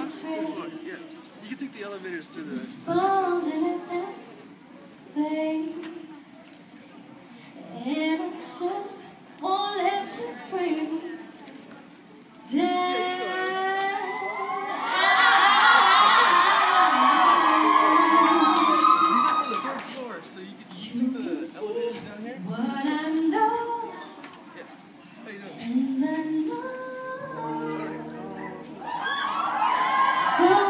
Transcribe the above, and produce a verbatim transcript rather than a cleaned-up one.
Yeah, you can take the elevators through the... Respond and let them fade. And I just won't let you bring me down. These are for the third floor, so you can take the elevators down here. What I know, Yeah. How you doing? and I know. So